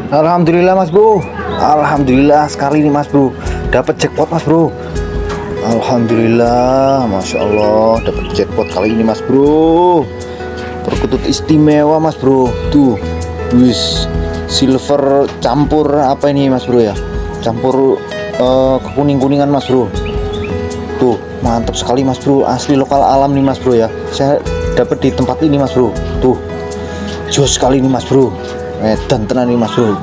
Alhamdulillah mas bro. Alhamdulillah sekali ini mas bro. Dapat jackpot mas bro. Alhamdulillah, masya Allah dapat jackpot kali ini mas bro. Perkutut istimewa mas bro. Tuh, wis silver campur apa ini mas bro ya? Campur kekuning-kuningan mas bro. Tuh mantap sekali mas bro. Asli lokal alam nih mas bro ya. Saya dapat di tempat ini mas bro. Tuh jos sekali ini mas bro. Dan tenan nih mas bro.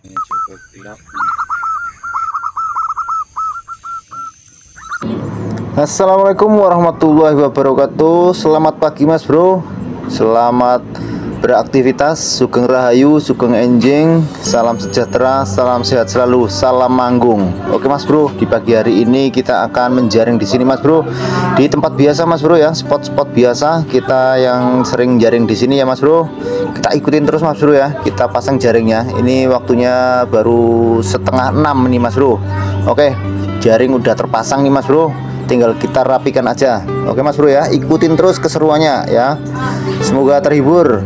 Assalamualaikum warahmatullahi wabarakatuh. Selamat pagi mas bro. Selamat beraktivitas. Sugeng Rahayu, Sugeng Enjing. Salam sejahtera, salam sehat selalu, salam manggung. Oke mas bro, di pagi hari ini kita akan menjaring di sini mas bro. Di tempat biasa mas bro ya, spot-spot biasa kita yang sering jaring di sini ya mas bro. Kita ikutin terus mas bro ya. Kita pasang jaringnya. Ini waktunya baru setengah 6 nih mas bro. Oke, jaring udah terpasang nih mas bro. Tinggal kita rapikan aja. Oke mas bro ya, ikutin terus keseruannya ya. Semoga terhibur.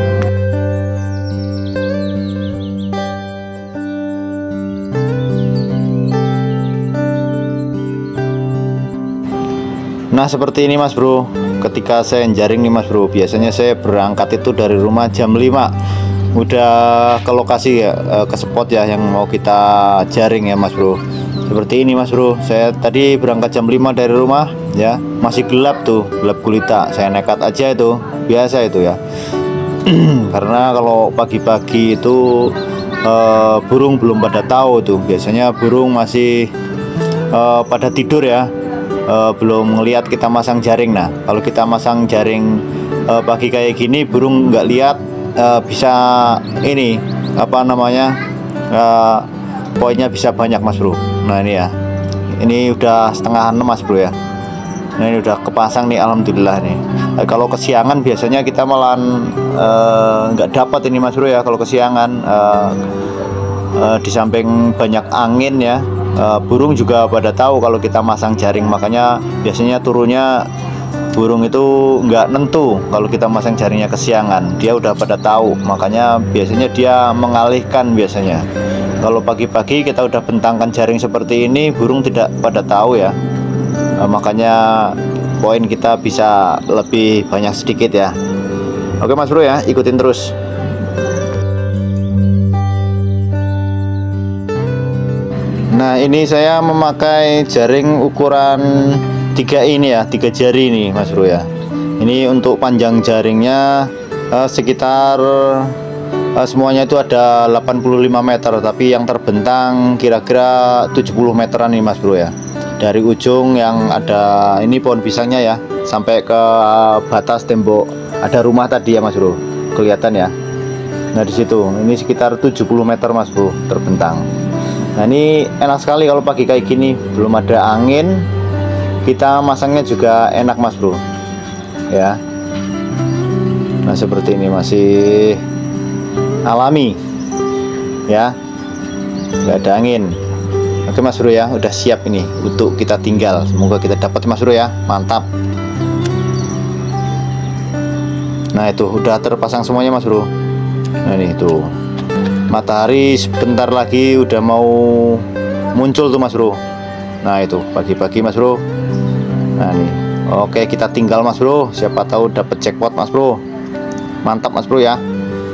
Nah seperti ini mas bro, ketika saya jaring nih mas bro, biasanya saya berangkat itu dari rumah jam 5 udah ke lokasi ya, ke spot ya yang mau kita jaring ya mas bro. Seperti ini mas bro, saya tadi berangkat jam 5 dari rumah ya, masih gelap tuh, gelap gulita. Saya nekat aja itu, biasa itu ya. Karena kalau pagi-pagi itu burung belum pada tahu tuh, biasanya burung masih pada tidur ya. Belum ngelihat kita masang jaring. Nah kalau kita masang jaring pagi kayak gini, burung nggak lihat, bisa ini apa namanya, poinnya bisa banyak mas bro. Nah ini ya, ini udah setengah 6 mas bro ya. Nah ini udah kepasang nih, alhamdulillah nih. Kalau kesiangan biasanya kita malah nggak dapat ini mas bro ya. Kalau kesiangan di samping banyak angin ya, burung juga pada tahu kalau kita masang jaring. Makanya biasanya turunnya burung itu nggak nentu kalau kita masang jaringnya kesiangan. Dia udah pada tahu, makanya biasanya dia mengalihkan biasanya. Kalau pagi-pagi kita udah bentangkan jaring seperti ini, burung tidak pada tahu ya. Makanya poin kita bisa lebih banyak sedikit ya. Oke mas bro ya, ikutin terus. Nah ini saya memakai jaring ukuran 3 ini ya, 3 jari nih mas bro ya. Ini untuk panjang jaringnya sekitar semuanya itu ada 85 meter, tapi yang terbentang kira-kira 70 meteran nih mas bro ya. Dari ujung yang ada ini pohon pisangnya ya, sampai ke batas tembok ada rumah tadi ya mas bro, kelihatan ya. Nah di situ ini sekitar 70 meter mas bro terbentang. Nah ini enak sekali kalau pagi kayak gini, belum ada angin, kita masangnya juga enak mas bro ya. Nah seperti ini masih alami ya, nggak ada angin. Oke mas bro ya, udah siap ini untuk kita tinggal. Semoga kita dapat mas bro ya, mantap. Nah itu udah terpasang semuanya mas bro. Nah ini tuh, matahari sebentar lagi udah mau muncul tuh mas bro. Nah itu pagi-pagi mas bro. Nah nih, oke kita tinggal mas bro, siapa tahu dapat jackpot mas bro. Mantap mas bro ya.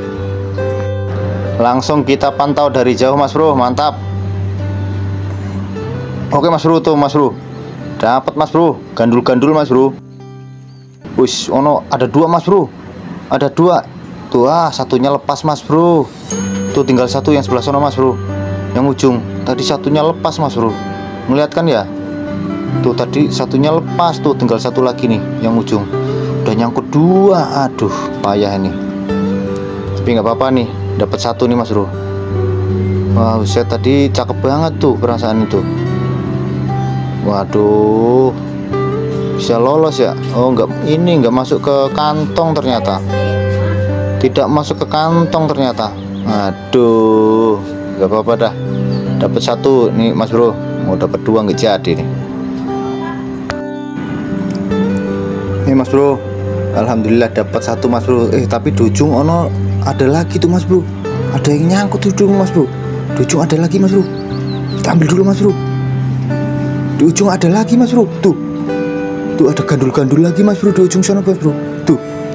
Langsung kita pantau dari jauh mas bro, mantap. Oke mas bro, tuh mas bro, dapat mas bro, gandul-gandul mas bro. Wis, ono ada 2 mas bro, ada 2 tuh. Satunya lepas mas bro. Tuh tinggal 1 yang sebelah sana mas bro, yang ujung. Tadi satunya lepas mas bro, ngeliat kan ya. Tuh tadi satunya lepas, tuh tinggal 1 lagi nih yang ujung. Udah nyangkut 2, aduh payah ini. Tapi nggak apa-apa nih, dapat 1 nih mas bro. Wah saya tadi cakep banget tuh perasaan itu. Waduh, bisa lolos ya. Oh enggak, ini enggak masuk ke kantong ternyata. Tidak masuk ke kantong ternyata. Aduh, nggak apa-apa dah. Dapat 1 nih mas bro, mau dapat 2 nggak jadi nih. Ini mas bro, alhamdulillah dapat 1 mas bro. Tapi di ujung ono ada lagi tuh mas bro. ada yang nyangkut di ujung mas bro. Di ujung ada lagi mas bro, kita ambil dulu mas bro. Di ujung ada lagi mas bro, tuh ada gandul-gandul lagi mas bro di ujung sana mas bro. Tuh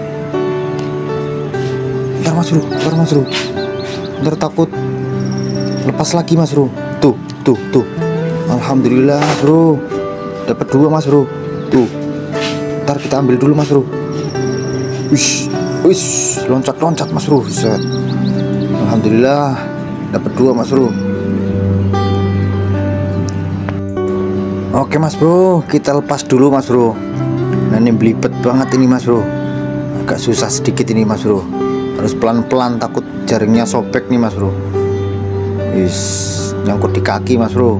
ntar mas bro, ntar takut lepas lagi mas bro. Tuh alhamdulillah mas bro, dapat 2 mas bro. Tuh ntar kita ambil dulu mas bro. Wish, loncat mas bro. Set. Alhamdulillah dapat 2 mas bro. Oke mas bro, kita lepas dulu mas bro. Nah ini belibet banget ini mas bro, agak susah sedikit ini mas bro, harus pelan-pelan, takut jaringnya sobek nih mas bro. Nyangkut di kaki mas bro.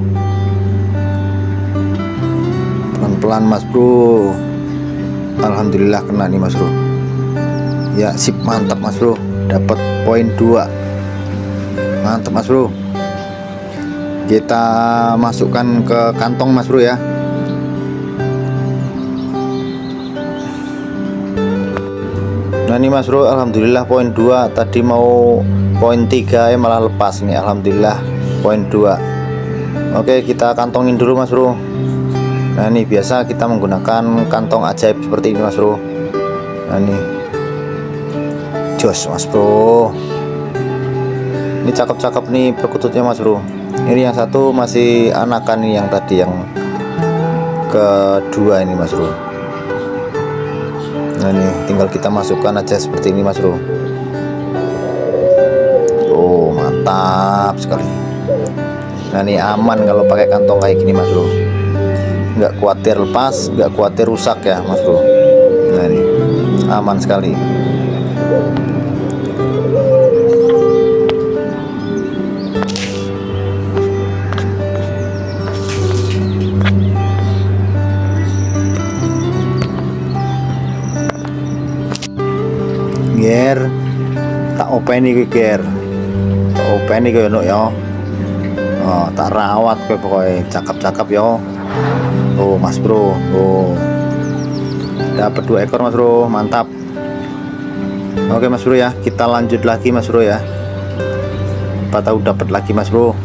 Pelan-pelan mas bro. Alhamdulillah kena nih mas bro. Ya sip, mantap mas bro, dapat poin 2. Mantap mas bro. Kita masukkan ke kantong mas bro ya. Nah ini mas bro, alhamdulillah poin 2. Tadi mau poin 3 ya malah lepas nih. Alhamdulillah poin 2. Oke, kita kantongin dulu mas bro. Nah ini biasa kita menggunakan kantong ajaib seperti ini mas bro. Nah ini jos mas bro, ini cakep-cakep nih perkututnya mas bro. Ini yang satu masih anakan nih, yang tadi yang kedua ini mas bro. Nah ini tinggal kita masukkan aja seperti ini mas bro. Oh mantap sekali. Nah ini aman kalau pakai kantong kayak gini mas bro, nggak khawatir lepas, nggak khawatir rusak ya mas bro. Nah ini aman sekali. Ger, tak openi iki ger, tak openi kowe no ya. Oh, tak rawat kowe pokoknya cakep-cakep ya. Oh mas bro, oh dapat 2 ekor mas bro, mantap. Oke mas bro ya, kita lanjut lagi mas bro ya. Apa tahu dapat lagi mas bro.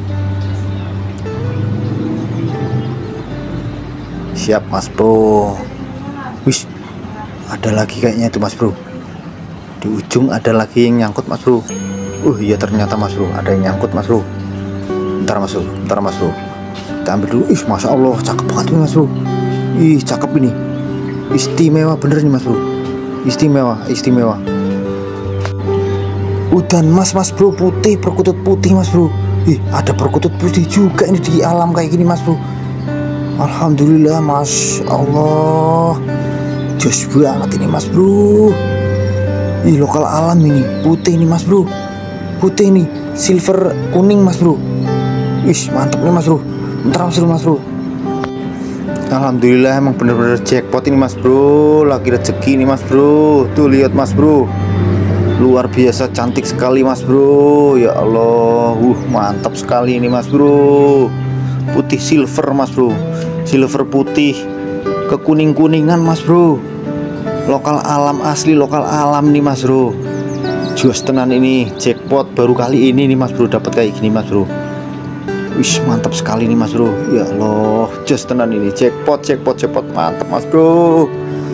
Siap mas bro. Wis, ada lagi kayaknya itu mas bro. Di ujung ada lagi yang nyangkut mas bro. Iya ternyata mas bro, ada yang nyangkut mas bro. Bentar mas bro, kita ambil dulu. Masya Allah cakep banget nih mas bro. Cakep ini, istimewa bener nih mas bro, istimewa. Udan mas bro, putih, perkutut putih mas bro. Ada perkutut putih juga ini di alam kayak gini mas bro. Alhamdulillah, masya Allah, jos banget ini mas bro. Lokal alam ini, putih ini mas bro, putih ini, silver kuning mas bro. Mantap nih mas bro. Bentar mas bro. Alhamdulillah, emang bener-bener jackpot ini mas bro, lagi rezeki ini mas bro. Tuh lihat mas bro, luar biasa cantik sekali mas bro. Ya Allah, mantap sekali ini mas bro. Putih silver mas bro, silver putih kekuning-kuningan mas bro. Lokal alam, asli lokal alam nih mas bro. Jos tenan ini, jackpot baru kali ini nih mas bro dapat kayak gini mas bro. Mantap sekali nih mas bro. Ya Allah, jos tenan ini, jackpot, mantap mas bro.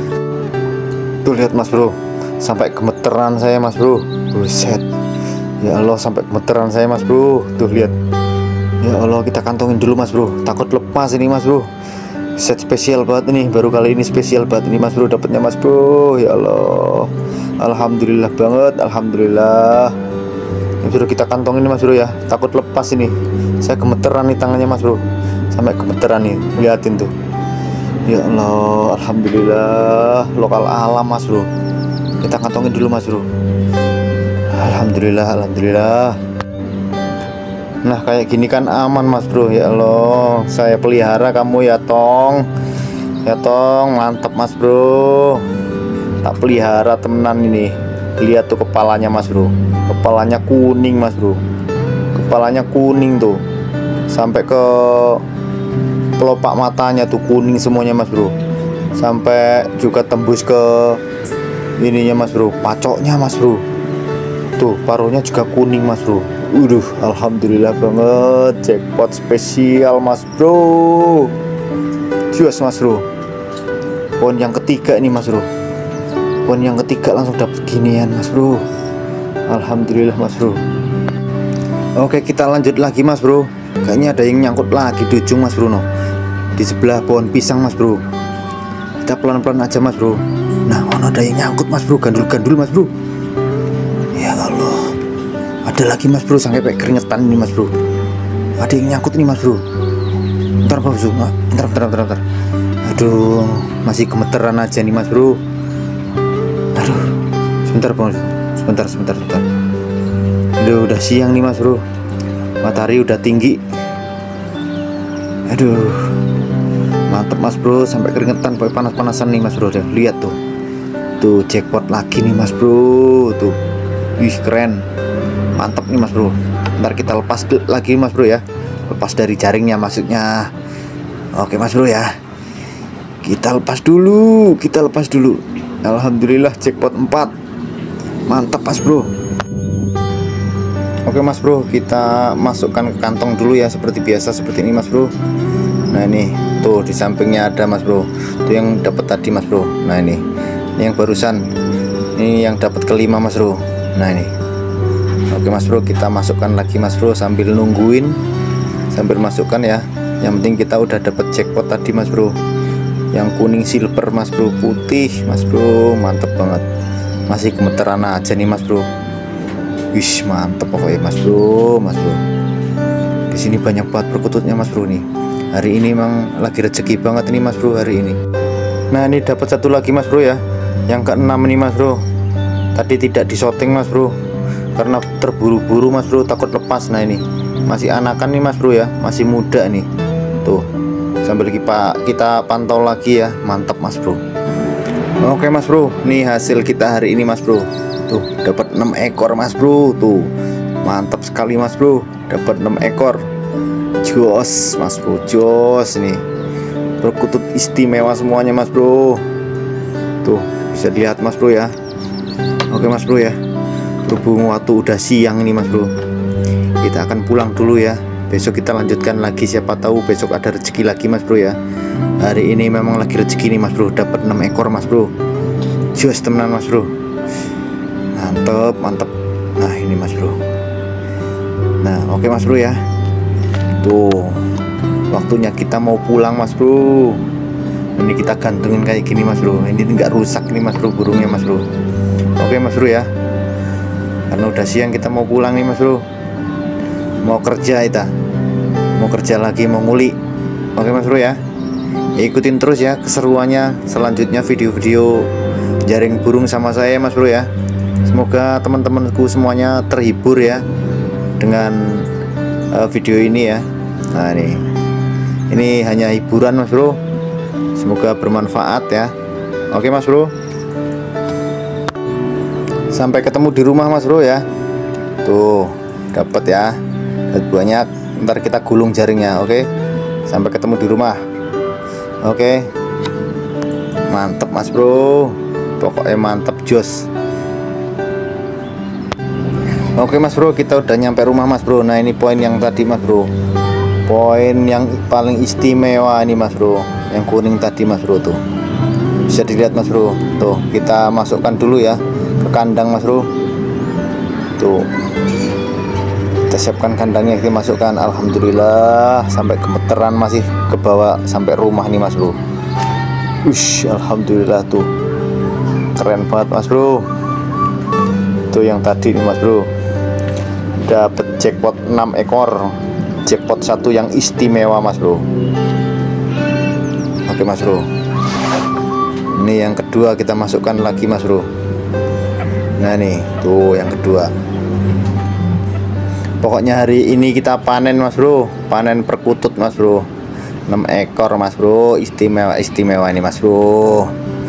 Tuh lihat mas bro, sampai gemeteran saya mas bro. Buset, ya Allah sampai gemeteran saya mas bro. Tuh lihat, ya Allah, kita kantongin dulu mas bro, takut lepas ini mas bro. Set spesial banget ini, baru kali ini spesial banget ini mas bro dapatnya mas bro. Ya Allah, alhamdulillah banget, alhamdulillah. Ini sudah kita kantongin mas bro ya, takut lepas ini. Saya gemeteran nih tangannya mas bro, sampai gemeteran nih, liatin tuh. Ya Allah, alhamdulillah, lokal alam mas bro. Kita kantongin dulu mas bro. Alhamdulillah. Nah kayak gini kan aman mas bro. Ya Allah, saya pelihara kamu ya tong. Ya tong, mantap mas bro. Tak pelihara temenan ini. Lihat tuh kepalanya mas bro, kepalanya kuning mas bro, kepalanya kuning tuh, sampai ke pelopak matanya tuh kuning semuanya mas bro, sampai juga tembus ke ininya mas bro, pacoknya mas bro. Tuh paruhnya juga kuning mas bro. Alhamdulillah banget, jackpot spesial mas bro. Jos mas bro, poin yang ketiga ini mas bro, poin yang ketiga langsung dapat ginian mas bro. Alhamdulillah mas bro. Oke, kita lanjut lagi mas bro. Kayaknya ada yang nyangkut lagi di ujung mas bro, no, di sebelah pohon pisang mas bro. Kita pelan-pelan aja mas bro. Nah, ada yang nyangkut mas bro, gandul-gandul mas bro. Ya Allah, ada lagi mas bro, sampai kayak keringetan ini mas bro. Ada yang nyangkut ini mas bro. Bentar mas bro, bentar. Aduh, masih gemeteran aja nih mas bro. Aduh, sebentar bang, sebentar. Udah siang nih mas bro, matahari udah tinggi. Aduh, mantep mas bro, sampai keringetan, sampai panas-panasan nih mas bro. Lihat tuh jackpot lagi nih mas bro. Tuh, wih keren, mantep nih mas bro. Ntar kita lepas lagi mas bro ya, lepas dari jaringnya maksudnya. Oke mas bro ya, kita lepas dulu. Alhamdulillah jackpot 4, mantap mas bro. Oke mas bro, kita masukkan ke kantong dulu ya, seperti biasa, seperti ini mas bro. Nah ini tuh di sampingnya ada mas bro, itu yang dapat tadi mas bro. Nah ini yang barusan, ini yang dapat kelima mas bro. Nah ini, oke mas bro, kita masukkan lagi mas bro, sambil nungguin, sambil masukkan ya. Yang penting kita udah dapat jackpot tadi mas bro, yang kuning silver mas bro, putih mas bro, mantep banget. Masih gemeteran aja nih mas bro. Wih mantep pokoknya mas bro. Di sini banyak banget perkututnya mas bro nih. Hari ini emang lagi rezeki banget nih mas bro hari ini. Nah ini dapat satu lagi mas bro ya, yang ke-6 nih mas bro. Tadi tidak disorting mas bro, karena terburu-buru mas bro, takut lepas. Nah ini masih anakan nih mas bro ya, masih muda nih. Tuh, sambil kita pantau lagi ya, mantap mas bro. Oke mas bro, nih hasil kita hari ini mas bro. Tuh, dapat 6 ekor mas bro. Tuh, mantap sekali mas bro, dapat 6 ekor. Jos mas bro, jos nih. Perkutut istimewa semuanya mas bro. Tuh, bisa dilihat mas bro ya. Oke mas bro ya, berhubung waktu udah siang nih mas bro, kita akan pulang dulu ya. Besok kita lanjutkan lagi, siapa tahu besok ada rezeki lagi mas bro ya. Hari ini memang lagi rezeki nih mas bro, dapat 6 ekor mas bro. Jos temenan mas bro, mantep. Nah ini mas bro. Nah oke mas bro ya. Tuh, waktunya kita mau pulang mas bro. Ini kita gantungin kayak gini mas bro, ini nggak rusak nih mas bro burungnya mas bro. Oke mas bro ya, karena udah siang kita mau pulang nih mas bro. Mau kerja mau kerja lagi, mau nguli. Oke mas bro ya, ikutin terus ya keseruannya selanjutnya, video-video jaring burung sama saya mas bro ya. Semoga teman-temanku semuanya terhibur ya dengan video ini ya. Nah ini hanya hiburan mas bro, semoga bermanfaat ya. Oke mas bro, sampai ketemu di rumah mas bro ya. Tuh dapat ya, banyak. Ntar kita gulung jaringnya. Oke, sampai ketemu di rumah. Oke, mantep mas bro, pokoknya mantep jos. Oke mas bro, kita udah nyampe rumah mas bro. Nah ini poin yang tadi mas bro, poin yang paling istimewa ini mas bro, yang kuning tadi mas bro. Tuh bisa dilihat mas bro. Tuh kita masukkan dulu ya ke kandang mas bro. Tuh kita siapkan kandangnya, kita masukkan. Alhamdulillah sampai gemeteran, masih ke bawah sampai rumah nih mas bro. Ush, alhamdulillah tuh keren banget mas bro. Tuh yang tadi nih mas bro, dapat jackpot 6 ekor, jackpot 1 yang istimewa mas bro. Oke mas bro, ini yang kedua kita masukkan lagi mas bro. Nah nih tuh yang kedua. Pokoknya hari ini kita panen mas bro, panen perkutut mas bro, 6 ekor mas bro, istimewa ini mas bro.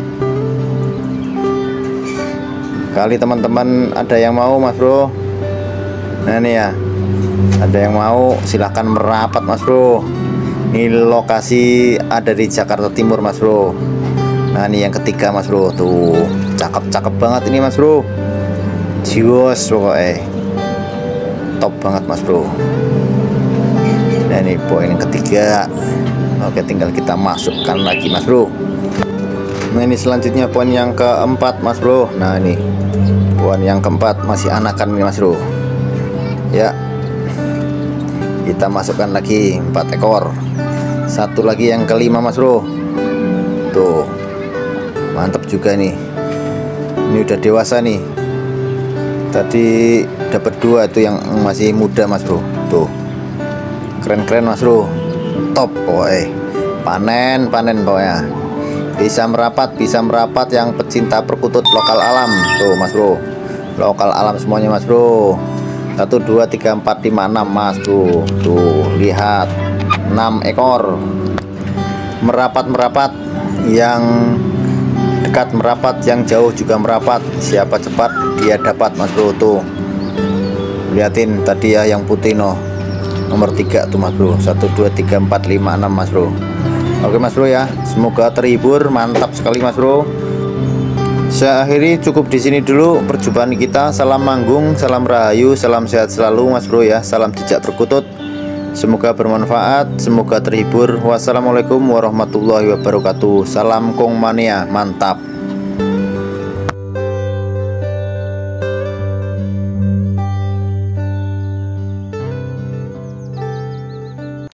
Kali teman-teman ada yang mau mas bro. Nah ini ya, ada yang mau silahkan merapat mas bro. Ini lokasi ada di Jakarta Timur mas bro. Nah ini yang ketiga mas bro. Tuh cakep banget ini mas bro, jiwas pokoknya. top banget mas bro. Nah ini poin ketiga. Oke, tinggal kita masukkan lagi mas bro. Nah ini selanjutnya poin yang keempat mas bro. Nah ini poin yang keempat, masih anakan nih mas bro ya. Kita masukkan lagi 4 ekor. Satu lagi yang kelima mas bro. Tuh mantap juga nih. Ini udah dewasa nih. Tadi dapat 2 itu yang masih muda mas bro. Tuh keren-keren mas bro, top pokoknya. Panen pokoknya. Bisa merapat yang pecinta perkutut lokal alam. Tuh mas bro, lokal alam semuanya mas bro. 1 2 3 4 5 6 mas bro. Tuh lihat 6 ekor. Merapat yang dekat merapat, yang jauh juga merapat. Siapa cepat dia dapat mas bro. Tuh liatin tadi ya yang putih nomor 3 tuh mas bro. 1 2 3 4 5 6 mas bro. Oke mas bro ya, semoga terhibur. Mantap sekali mas bro. Saya akhiri cukup di sini dulu perjumpaan kita. Salam manggung, salam rahayu, salam sehat selalu mas bro ya. Salam jejak perkutut. Semoga bermanfaat, semoga terhibur. Wassalamualaikum warahmatullahi wabarakatuh. Salam Kong Mania, mantap.